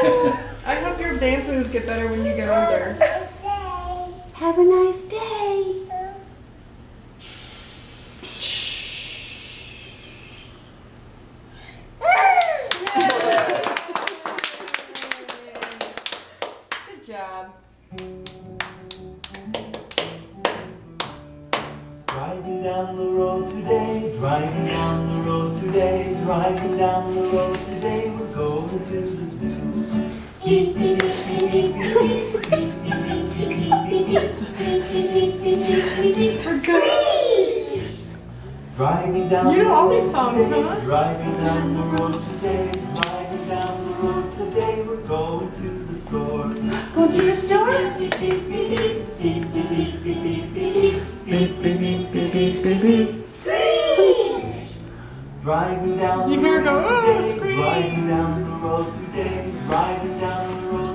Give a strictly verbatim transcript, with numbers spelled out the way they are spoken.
I hope your dance moves get better when you get older. Have a nice day. Good job. Driving down the road today, driving down the road today, driving down the road today, we're going to the zoo. Beep, beep, beep, beep, beep, beep, beep, beep, beep, We're good. driving down You know all these songs, today, huh? driving down the road today, driving down the road today, we're going to the store. Going to the store? Beep, beep, beep, beep, beep, beep, beep, beep, beep, beep. Beep, beep, beep, beep, beep, beep, beep. Driving down You the hear her road go, oh, today, scream. driving down the road today, driving down the road